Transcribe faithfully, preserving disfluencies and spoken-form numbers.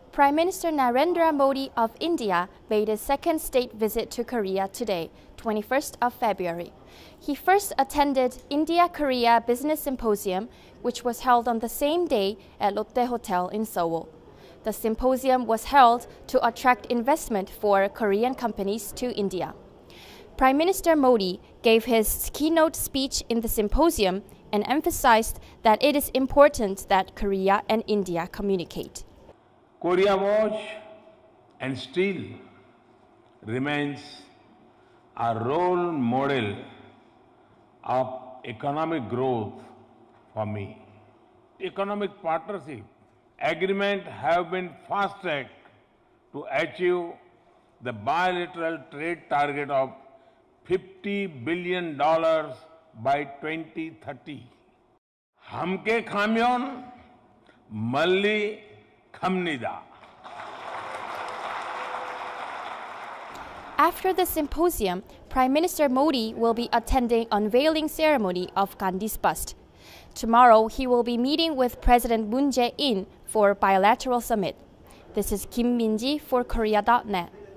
Prime Minister Narendra Modi of India made his second state visit to Korea today, twenty-first of February. He first attended India-Korea Business Symposium, which was held on the same day at Lotte Hotel in Seoul. The symposium was held to attract investment for Korean companies to India. Prime Minister Modi gave his keynote speech in the symposium and emphasized that it is important that Korea and India communicate. Korea was and still remains a role model of economic growth for me. Economic partnership agreement have been fast-tracked to achieve the bilateral trade target of fifty billion dollars by twenty thirty. 함께 가면 멀리 갑니다. After the symposium, Prime Minister Modi will be attending unveiling ceremony of Gandhi's bust. Tomorrow, he will be meeting with President Moon Jae-in for bilateral summit. This is Kim Min-ji for Korea dot net.